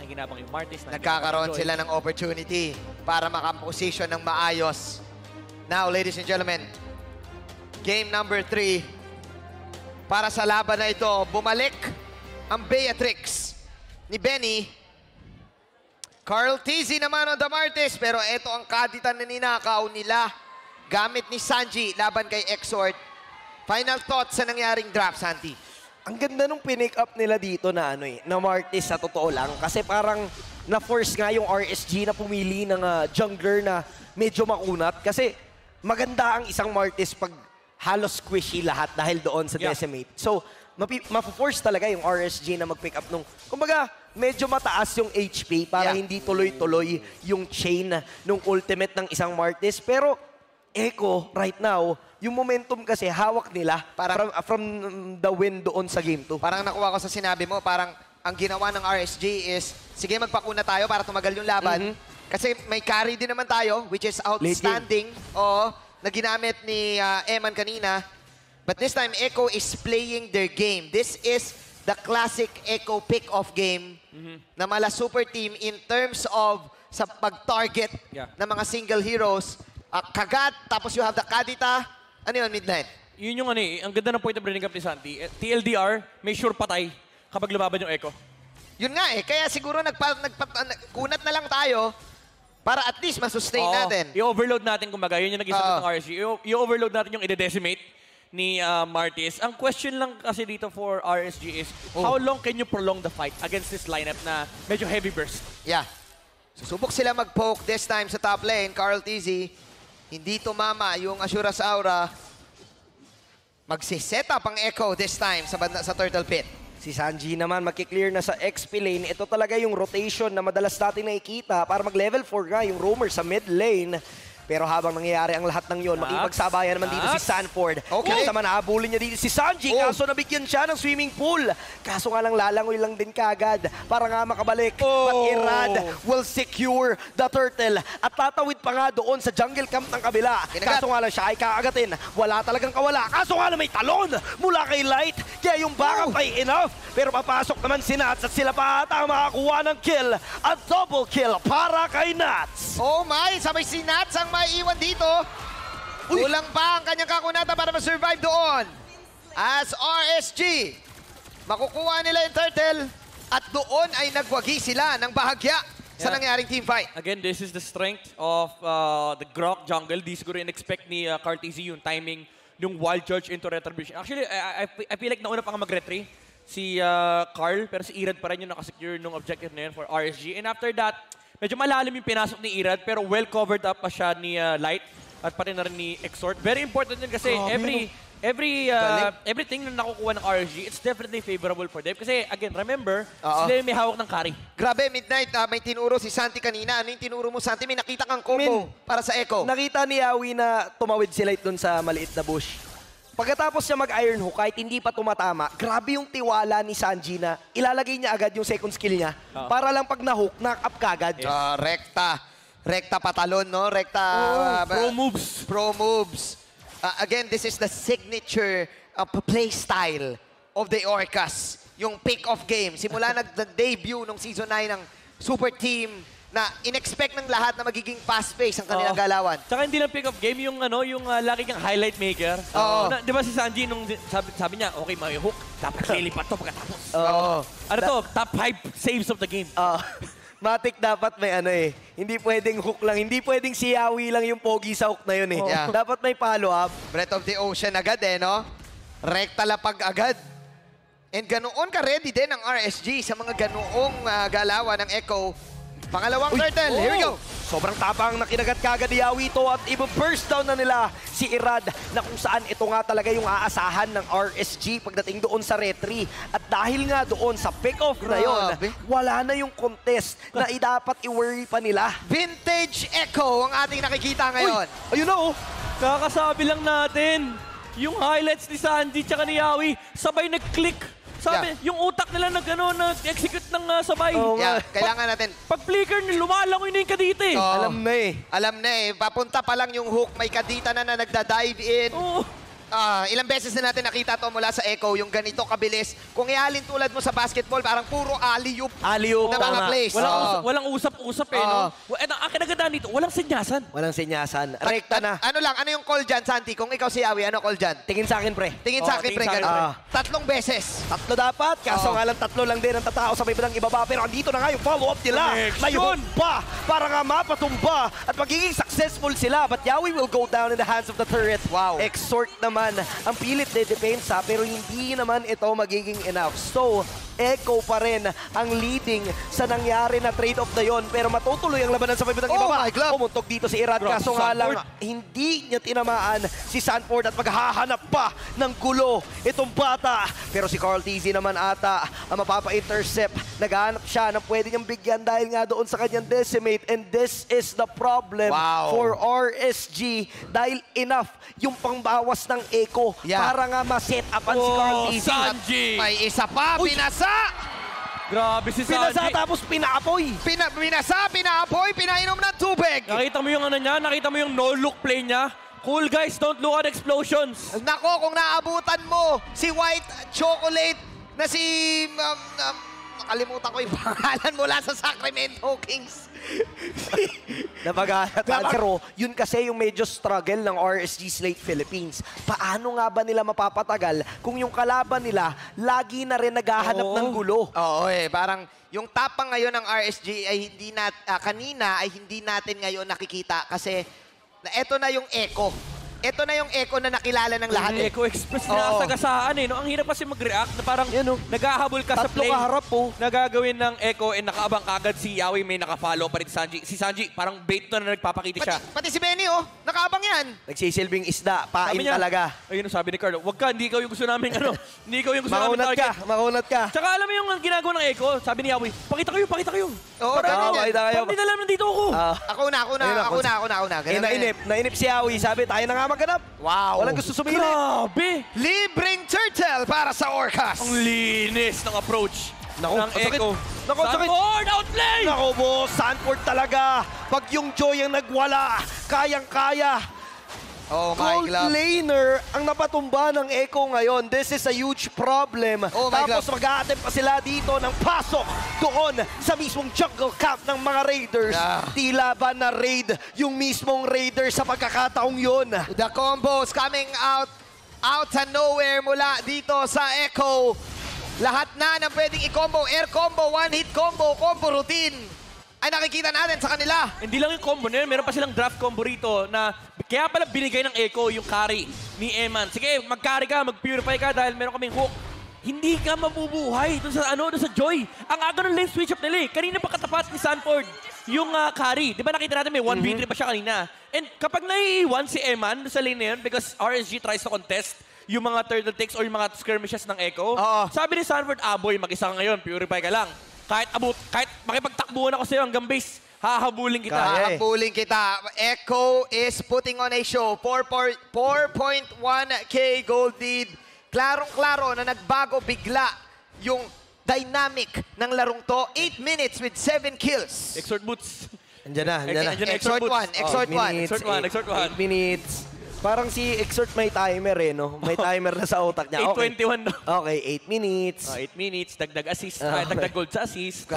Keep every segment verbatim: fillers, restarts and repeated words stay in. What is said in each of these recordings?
nakikinabang yung Martis. Nagkakaroon sila ng opportunity para makaposition ng maayos. Now, ladies and gentlemen, game number three. Para sa laban na ito, bumalik ang Beatrix ni Benny. Carl Tizzy naman on the Martis, pero ito ang kaditan na ninakaw nila gamit ni Sanji laban kay Exort. Final thoughts sa nangyaring draft, Santi? Ang ganda nung pinick up nila dito na ano eh, na Martis sa totoo lang. Kasi parang na-force nga yung R S G na pumili ng uh, jungler na medyo makunat. Kasi maganda ang isang Martis pag halos squishy lahat dahil doon sa yeah. Decimate. So, ma-force talaga yung R S G na mag-pick up nung, kumbaga, medyo mataas yung H P para yeah. hindi tuloy-tuloy yung chain ng ultimate ng isang Martis. Pero, Echo, right now, yung momentum kasi hawak nila parang, from, from the win doon sa game two. Parang nakuha ko sa sinabi mo, parang ang ginawa ng R S G is, sige magpakuna tayo para tumagal yung laban. Mm-hmm. Kasi may carry din naman tayo, which is outstanding. Oo, na ginamit ni uh, Eman kanina. But this time, Echo is playing their game. This is the classic Echo pick-off game mm-hmm. na mala super team in terms of sa pag-target yeah. ng mga single heroes. Uh, kagat, tapos you have the Kadita. Ano yun, midnight? Yun yung ano eh, ang ganda ng point of bringing up ni Santi. T L D R, may sure patay kapag lumaban yung Echo. Yun nga eh, kaya siguro nagpa, nagpa, kunat na lang tayo para at least masustain Oo, natin. I-overload natin kumbaga, yun yung nag-isip uh, ng R S G. I-overload natin yung i-decimate ni uh, Martis. Ang question lang kasi dito for R S G is, oh. how long can you prolong the fight against this lineup na medyo heavy burst? Yeah. Susubok sila mag-poke this time sa top lane, Carl Tizzy. Hindi tumama yung Asura's Aura. Magsiset up ang Echo this time sa, sa Turtle Pit. Si Sanji naman makiklear na sa X P lane. Ito talaga yung rotation na madalas natin nakikita para mag-level four nga yung roamer sa mid lane. Pero habang nangyayari ang lahat ng yon, makipagsabayan naman dito si Sanford. Okay. Sama na habulin niya dito si Sanji. Oh. Kaso nabigyan siya ng swimming pool. Kaso nga lang lalangoy lang din kagad para nga makabalik. Oh. But Irad will secure the turtle. At tatawid pa nga doon sa jungle camp ng kabila. Kinagat. Kaso nga lang siya ay kaagatin. Wala talagang kawala. Kaso nga lang may talon mula kay Light. Kaya yung backup oh. ay enough. Pero papasok naman si Nats at sila pa ata makakuha ng kill. A double kill para kay Nats. Oh my! Sabay si Nats ang maiiwan dito. Uy. Kulang pa ang kanyang kakunata para ma-survive doon. As R S G, makukuha nila yung turtle at doon ay nagwagi sila ng bahagya yeah. sa nangyaring team fight. Again, this is the strength of uh, the Grok jungle. Di siguro in-expect ni uh, Carl Tizzy yung timing yung wild charge into retribution. Actually, I, I, I feel like nauna pa nga mag-retry si uh, Carl, pero si Irad pa rin yung nakasecure nung objective na yun for R S G. And after that, medyo malalim yung pinasok ni Irad, pero well covered up pa siya ni uh, Light at pati na rin ni Exort. Very important din kasi oh, every every uh, everything na nakukuha ng R S G, it's definitely favorable for them. Kasi again, remember, uh-oh. sila yung may hawak ng carry. Grabe, Midnight, uh, may tinuro si Santi kanina. Ano yung tinuro mo, Santi? May nakita kang combo Min, para sa Echo. Nakita ni Yawi na tumawid si Light dun sa maliit na bush. Pagkatapos niya mag-iron hook, kahit hindi pa tumatama, grabe yung tiwala ni Sanji na ilalagay niya agad yung second skill niya oh. para lang pag na-hook, knock-up kagad. Yes. Uh, rekta. Rekta patalon, no? Rekta... Oh, uh, pro moves. Pro moves. Uh, again, this is the signature uh, play style of the Orcas. Yung pick-off game. Simula nag-debut nung season nine ng Super Team, na in-expect ng lahat na magiging fast-paced ang kanilang oh. galawan. Tsaka hindi lang pick-up game, yung ano, yung uh, lagi kang highlight maker. Oo. Uh, di ba si Sanji, nung sabi, sabi niya, okay, may hook, dapat lilipat to pagkatapos. Oo. Ano to? Top five saves of the game. Oo. Matic dapat may ano eh. Hindi pwedeng hook lang. Hindi pwedeng si Yawi lang yung pogi sa hook na yun eh. Oh. Yeah. Dapat may follow-up. Breath of the Ocean agad eh, no? Rekta lapag agad. And ganoon ka-ready din ang R S G sa mga ganoong uh, galawan ng Echo. Pangalawang Uy, turtle, oh. here we go. Sobrang tapang na kinagat kagad ni Yawi ito at i-burst down na nila si Irad na kung saan ito nga talaga yung aasahan ng R S G pagdating doon sa retry. At dahil nga doon sa pick-off na yon, wala na yung contest na dapat i-worry pa nila. Vintage Echo ang ating nakikita ngayon. Uy, ayun na oh. Kakasabi lang natin, yung highlights ni Sanji tsaka ni Yawi, sabay nag-click. Sabi, yeah. yung utak nila nag, ano, nag-execute ng uh, sabay. Oh, yeah, kailangan natin. Pag flicker, lumalangoy na yung kadita eh. Oh, alam na eh. Alam na eh. Papunta pa lang yung hook, may kadita na na nagda-dive in. Oh. ah, ilang beses na natin nakita to mula sa Echo, yung ganito kabilis. Kung ihalin tulad mo sa basketball, parang puro alley-oop Alley-oop, na mga tama. plays. Walang, Oo. usap, walang usap-usap eh, no? Oo. Wa- eh, ang kinagandaan dito, walang sinyasan. Walang sinyasan. At- Rekta at- na. Ano lang, ano yung call dyan, Santi? Kung ikaw si Yawi, ano call dyan? Tingin sa akin, pre. Tingin Oo, sa akin, tingin pre, sa akin, ganun. pre. Tatlong beses. Tatlo dapat, kaso Oo. nga lang tatlo lang din ang tatao sa may ibang ibaba. Pero andito na nga yung follow-up nila. Connection! May humba para nga mapatumba at magiging successful sila. But Yawi will go down in the hands of the turret. Wow. Exhort naman ang pilit de depensa pero hindi naman ito magiging enough. So, Echo pa rin ang leading sa nangyari na trade-off na yon. Pero matutuloy ang labanan sa may ibang Oh ibaba. my glove! Pumuntog dito si Irad. Grabe, Kaso nga lang, Sanford. hindi niya tinamaan si Sanford at maghahanap pa ng gulo itong bata. Pero si Carl T Z naman ata ang mapapa-intercept. Naghahanap siya ng pwede niyang bigyan dahil nga doon sa kanyang decimate. And this is the problem Wow. for R S G dahil enough yung pangbawas ng Echo Yeah. para nga ma-set upan si Carl Oh, T Z. Sanji! May isa pa, Uy! pinasa! Grabe si Pinasa Sanji. tapos pinaapoy. Pina, pinasa, pinaapoy, pinainom ng tubig. Nakita mo yung ano niya, nakita mo yung no-look play niya. Cool guys, don't look at explosions. Nako, kung naabutan mo si White Chocolate na si... Um, um, nakalimutan ko yung pangalan mula sa Sacramento Kings. Napaghahanap. Pero yun kasi yung medyo struggle ng R S G Slate Philippines. Paano nga ba nila mapapatagal kung yung kalaban nila lagi na rin naghahanap Oo. ng gulo? Oo eh, parang yung tapang ngayon ng R S G ay hindi nat, ah, kanina ay hindi natin ngayon nakikita kasi na eto na yung Echo. Ito na yung Echo na nakilala ng lahat. Yung Eh. Echo Express Oo. na sagasaan eh. No? Ang hirap kasi mag-react na parang Yan, oh. naghahabol ka sa Tatlo play. kaharap po. Nagagawin ng Echo and nakaabang kagad si Yawi, may nakafollow pa rin si Sanji. Si Sanji, parang bait na na nagpapakita siya. Pati, pati si Benny, oh, nakaabang yan. Nagsisilbing isda, pain Sabi niya, talaga. ayun sabi ni Carlo, wag ka, hindi ikaw yung gusto namin ano. Hindi ikaw yung gusto namin Makunat ka, target. makunat ka. Tsaka alam mo yung ginagawa ng Echo, sabi ni Yawi, pakita kayo, pakita kayo. Oo, Parang- ganun yan. pakita kayo. Parang hindi na alam nandito ako. Ah, Ako na, ako na, Ayun na, ako na, ako na, ako na. eh, Ganun na yan. nainip, nainip si Yawi. Sabi, tayo na nga maghanap. Wow. Walang gusto sumili. Grabe! Libreng turtle para sa Orcas. Ang linis ng approach Naku, ng ang sakit. Echo. Naku, ang sakit. Sanford, outplay! Nako boss, Sanford talaga. Pag yung Joy ang nagwala, kayang-kaya. Oh my Cold glove. laner ang napatumba ng Echo ngayon. This is a huge problem. Oh my Tapos glove. mag-a-attempt pa sila dito ng pasok doon sa mismong jungle camp ng mga Raiders. Yeah. Tila ba na raid yung mismong Raiders sa pagkakataong yun? The combos coming out out of nowhere mula dito sa Echo. Lahat na ng pwedeng i-combo. Air combo, one-hit combo, combo routine. Ay nakikita natin sa kanila. Hindi lang yung combo na yun, meron pa silang draft combo rito na kaya pala binigay ng Echo yung carry ni Eman. Sige, mag-carry ka, mag-purify ka dahil meron kaming hook. Hindi ka mabubuhay dun sa ano, dun sa Joy. Ang aga ng lane switch up nila eh. Kanina pa katapat ni Sanford yung uh, carry. Di ba nakita natin may one v three pa siya kanina. And kapag naiiwan si Eman dun sa lane na yun because R S G tries to contest yung mga turtle takes or yung mga skirmishes ng Echo, Oo. sabi ni Sanford, ah boy, mag-isa ka ngayon, purify ka lang. Kahit abot, kahit makipagtakbuhan ako sa'yo hanggang base, hahabulin kita. Kaya eh. Hahabulin kita. Echo is putting on a show. four point one K gold lead. Klarong-klaro na nagbago bigla yung dynamic ng larong to. eight minutes with seven kills. Exort boots. Andiyan na, andiyan na. Andiyan na, Exhort exhort one, boots. exhort Eight one. minutes, Exhort one, eight- exhort one. eight minutes. Parang si Exhort may timer eh, no? May timer na sa utak niya. eight Okay, twenty-one na. okay eight minutes. Oh, eight minutes, dagdag assist, Ah, ah, dagdag gold sa assist.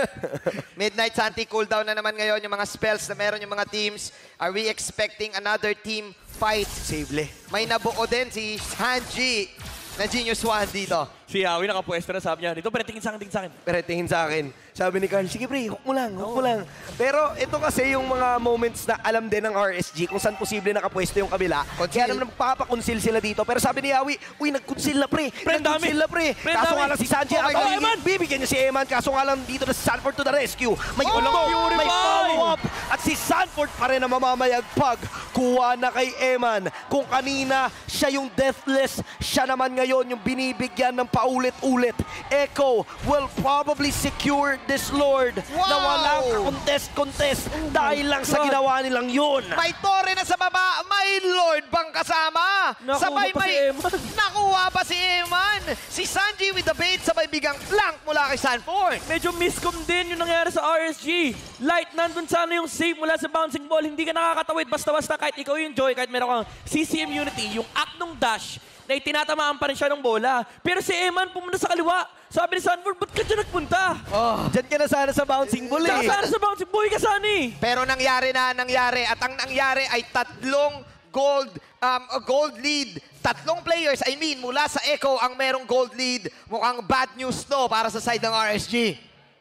Midnight Santi cooldown na naman ngayon yung mga spells na meron yung mga teams. Are we expecting another team fight? Sable. May nabuo din si Sanji na Genius One dito. Si Yawi nakapwesto na, sabi niya, dito pala tingin sa akin, tingin sa akin. Pero tingin sa akin, sabi ni Carl, sige pre, hook mo lang, hook mo lang. Pero ito kasi yung mga moments na alam din ng R S G kung saan posible nakapwesto yung kabila. Conceal. Kaya naman magpapakonsil sila dito. Pero sabi ni Yawi, uy, nagkonsil na pre. Pre, ang dami. Nagkonsil na pre. Pre, ang Kaso dami. nga lang si Sanji, Oh my ang God. bibigyan, bibigyan niya si Eman. Kaso nga lang dito na si Sanford to the rescue. May Oh, ulong, may purify! follow-up. At si Sanford pa rin ang mamamayagpag. Kuha na kay Eman. Kung kanina siya yung deathless, siya naman ngayon yung binibigyan ng paulit-ulit. Echo will probably secure this Lord Wow! na walang contest-contest dahil lang sa ginawa nilang yun. May Torre na sa baba, may Lord bang kasama? Nakuha sabay pa may si Eman. Nakuha pa si Eman. Si Sanji with the bait, sabay bigang flank mula kay Sanford. Medyo miscom din yung nangyari sa R S G. Light, nandun sana yung save mula sa bouncing ball. Hindi ka nakakatawid basta-basta kahit ikaw yung Joy, kahit meron kang C C M Unity, yung act nung dash, na itinatamaan pa rin siya ng bola. Pero si Eman pumunta sa kaliwa. Sabi ni Sanford, ba't ka dyan nagpunta? Oh, Diyan ka na sana sa bouncing ball Diyan eh. ka sana sa bouncing boy ka sana eh. Pero nangyari na, nangyari. At ang nangyari ay tatlong gold um, gold lead. Tatlong players, I mean, mula sa Echo ang merong gold lead. Mukhang bad news to para sa side ng R S G.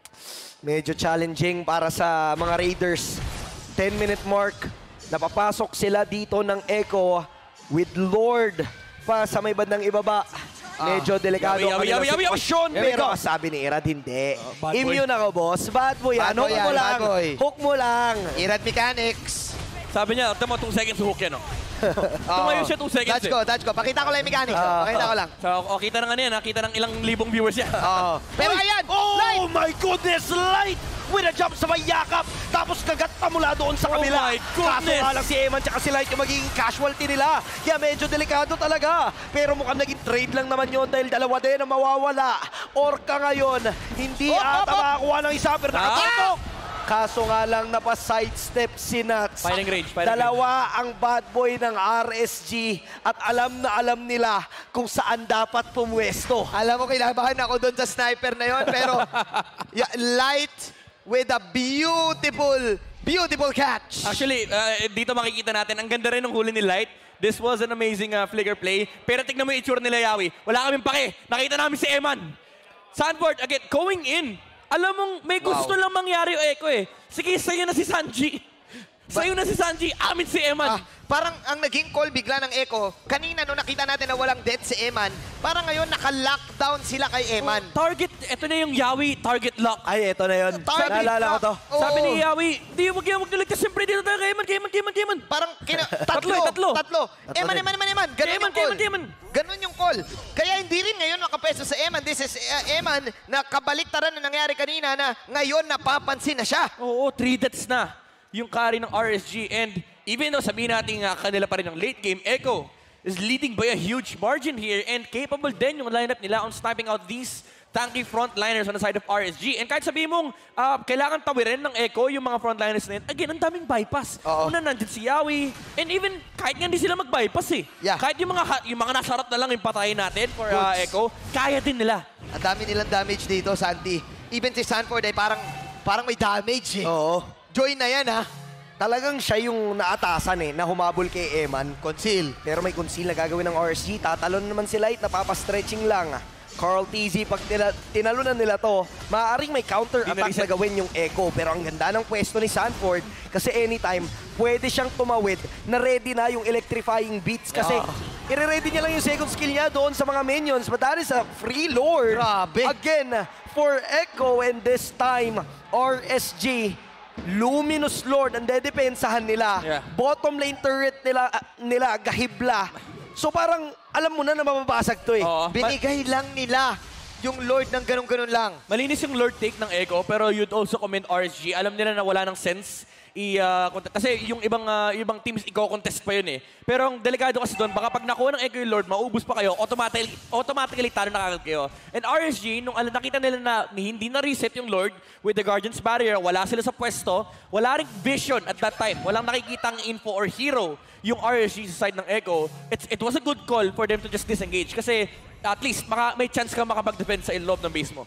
Medyo challenging para sa mga Raiders. ten minute mark. Napapasok sila dito ng Echo with Lord pa sa may bandang ibaba. Medyo delikado Yawi, ang yawi, kanilang yawi, yawi, sitwasyon. yawi. Pero Here we go. sabi ni Irad, hindi. Uh, bad boy. Immune ako, boss. Bad boy yan. Bad boy Hook yan, mo bad lang. boy. Hook mo lang. Irad Mechanics. Sabi niya, tama two seconds hook yan, no? Tumayo siya two seconds Touch ko, touch ko. Pakita ko lang yung mechanics. oh. Ah, Pakita ko lang. So, oh, kita ng ano yan, ha? Kita ng ilang libong viewers yan. Oh. Pero ayan, Oh Light! my goodness, Light! With a jump sa may yakap. Tapos kagat pa mula doon sa Oh kabila. my Kaso goodness! nga lang si Eman tsaka si Light yung magiging casualty nila. Kaya medyo delikado talaga. Pero mukhang naging trade lang naman yun dahil dalawa din ang mawawala. Orca ngayon, hindi Op, ata op, op! makakuha ng isa pero Ah! nakapatok. Kaso nga lang napa-sidestep si Nuts. Firing range, firing Dalawa ang bad boy ng R S G at alam na alam nila kung saan dapat pumwesto. Alam mo, kinabahan ako doon sa sniper na yon. Pero yeah, Light with a beautiful, beautiful catch. Actually, uh, dito makikita natin, ang ganda rin ng huli ni Light. This was an amazing uh, flicker play. Pero tignan mo yung itsura nila, Yawi. Wala kaming pake. Nakita namin si Eman. Sanford, again, going in. Alam mong may gusto Wow. lang mangyari o Echo eh. Sige, sa'yo na si Sanji. Sa'yo na si Sanji, amin si Eman. Ah, parang ang naging call bigla ng Echo, kanina nung nakita natin na walang death si Eman, parang ngayon naka-lockdown sila kay Eman. Target, eto na yung Yawi, target lock. Ay, eto na yun. Target Naalala ko lock. to. Oo. Sabi ni Yawi, di wag yan, wag niligtas. Siyempre dito tayo kay Eman, kay Eman, kay Eman, kay Eman. Parang kina, tatlo, Tatlo eh, tatlo. tatlo. Eman, din. Eman, Eman, Eman. Ganun Kay Eman, yung kay call. Eman, kay Eman. Ganun yung call. Kaya hindi rin ngayon makapeso sa Eman. This is uh, Eman na kabaliktaran na nangyari kanina na ngayon napapansin na siya. Oo, three deaths na yung carry ng R S G. And even though sabihin natin nga kanila pa rin ang late game, Echo is leading by a huge margin here and capable din yung lineup nila on sniping out these tanky frontliners on the side of R S G. And kahit sabihin mong uh, kailangan tawirin ng Echo yung mga frontliners na yun, again, ang daming bypass. Oo. Una, nandyan si Yawi. And even kahit nga hindi sila mag-bypass eh. Yeah. Kahit yung mga, ha- yung mga nasa harap na lang yung patayin natin for uh, Goods. Echo, kaya din nila. Ang dami nilang damage dito, Santi. Even si Sanford ay parang parang may damage eh. Oo. Joy na yan ha. Talagang siya yung naatasan eh, na humabol kay Eman. Conceal. Pero may conceal na gagawin ng R S G. Tatalon naman si Light, napapastretching lang. Carl T Z, pag tila, tinalunan nila to, maaaring may counter-attack Di na na gawin yung Echo. Pero ang ganda ng pwesto ni Sanford, kasi anytime, pwede siyang tumawid na ready na yung electrifying beats. Kasi Yeah. ire-ready niya lang yung second skill niya doon sa mga minions. But that is a free lord. Grabe. Again, for Echo, and this time, R S G, Luminous Lord ang dedepensahan nila. Yeah. Bottom lane turret nila, ah, nila gahibla. So parang alam mo na na mababasag to eh. Oo. Binigay lang nila yung Lord ng ganun-ganun lang. Malinis yung Lord take ng Echo, pero you'd also comment R S G. Alam nila na wala ng sense i uh, kasi yung ibang uh, ibang teams i-contest pa yun eh. Pero ang delikado kasi doon, baka pag nakuha ng Echo yung Lord, maubos pa kayo, automatically automatically talo na kagad kayo. And R S G, nung alam nakita nila na hindi na reset yung Lord with the Guardian's Barrier, wala sila sa pwesto, wala ring vision at that time. Walang nakikitang info or hero yung R S G sa side ng Echo. It's, it was a good call for them to just disengage kasi at least maka, may chance ka makapag-defend sa loob ng base mo.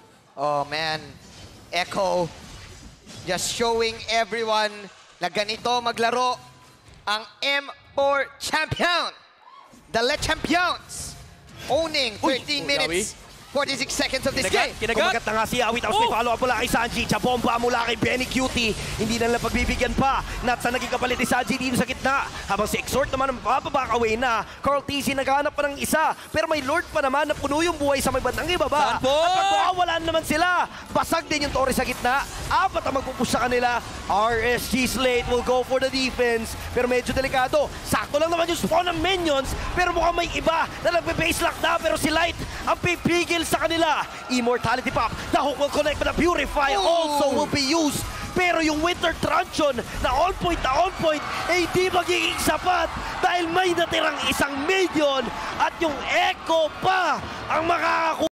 Oh man, Echo just showing everyone na ganito maglaro ang M four champion. The Le Champions owning Uy, thirteen oh, minutes forty-six seconds of this Kinagat, game. kinagat. Kumagat na nga si Awi, tapos may Oh! follow-up mula kay Sanji. Chabomba mula kay Benny Cutie. Hindi na lang pagbibigyan pa. Not sa naging kapalit ni Sanji dito sa gitna. Habang si Exhort naman ang mapapabak away na. Carl T Z naghahanap pa ng isa. Pero may Lord pa naman na puno yung buhay sa may bandang ibaba. Saan po? At magpawawalan naman sila. Basag din yung Torre sa gitna. Apat ang magpupush sa kanila. R S G Slate will go for the defense. Pero medyo delikado. Sakto lang naman yung spawn ng minions. Pero mukhang may iba na nagbe-base lock na. Pero si Light ang pipigil sa kanila. Immortality Pop. The hook will connect but the Purify Ooh. also will be used. Pero yung Winter Truncheon na on point na on point ay hindi magiging sapat dahil may natirang isang minion at yung Echo pa ang makakakuha.